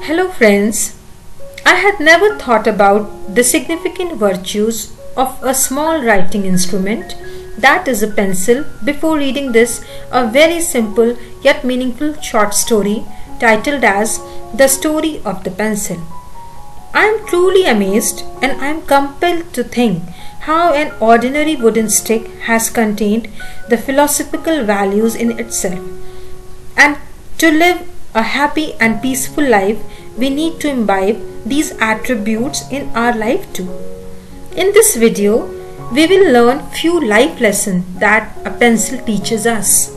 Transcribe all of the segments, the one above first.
Hello friends, I had never thought about the significant virtues of a small writing instrument, that is a pencil, before reading this a very simple yet meaningful short story titled as The Story of the Pencil. I am truly amazed and I am compelled to think how an ordinary wooden stick has contained the philosophical values in itself. And to live a happy and peaceful life, we need to imbibe these attributes in our life too. In this video, we will learn few life lessons that a pencil teaches us.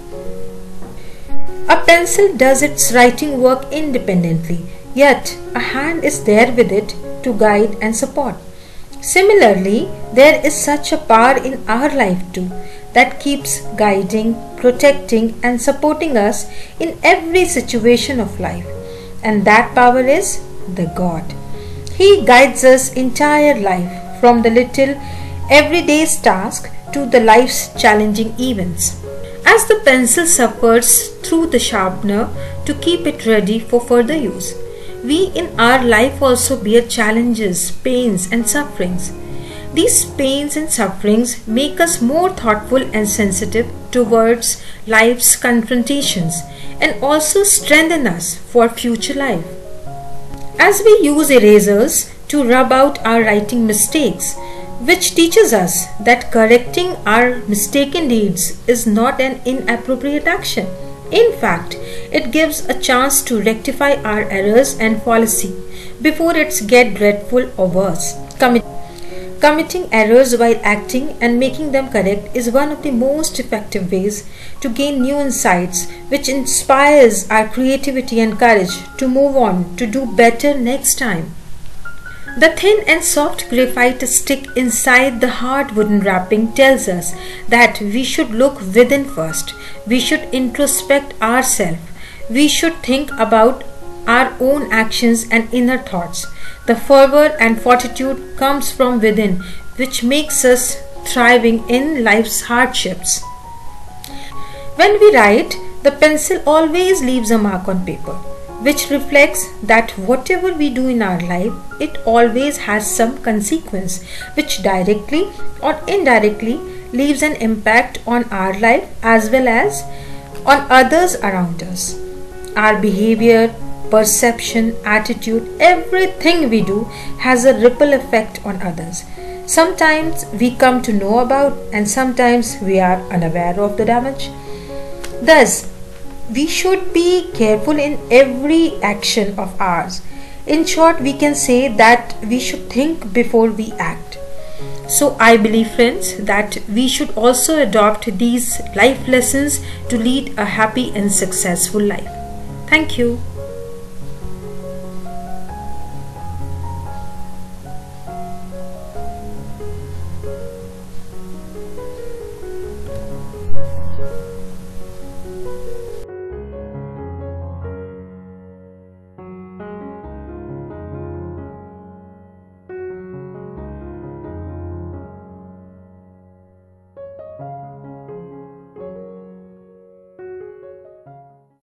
A pencil does its writing work independently, yet a hand is there with it to guide and support. Similarly, there is such a power in our life too that keeps guiding, protecting and supporting us in every situation of life. And that power is the God. He guides us entire life from the little everyday task to the life's challenging events. As the pencil suffers through the sharpener to keep it ready for further use, we in our life also bear challenges, pains and sufferings. These pains and sufferings make us more thoughtful and sensitive towards life's confrontations and also strengthen us for future life. As we use erasers to rub out our writing mistakes, which teaches us that correcting our mistaken deeds is not an inappropriate action. In fact, it gives a chance to rectify our errors and fallacy before it's get dreadful or worse. Committing errors while acting and making them correct is one of the most effective ways to gain new insights, which inspires our creativity and courage to move on to do better next time. The thin and soft graphite stick inside the hard wooden wrapping tells us that we should look within first. We should introspect ourselves. We should think about our own actions and inner thoughts. The fervor and fortitude comes from within, which makes us thriving in life's hardships. When we write, the pencil always leaves a mark on paper, which reflects that whatever we do in our life, it always has some consequence, which directly or indirectly leaves an impact on our life as well as on others around us. Our behavior, perception, attitude, everything we do has a ripple effect on others. Sometimes we come to know about and sometimes we are unaware of the damage. Thus, we should be careful in every action of ours. In short, we can say that we should think before we act. So I believe, friends, that we should also adopt these life lessons to lead a happy and successful life. Thank you.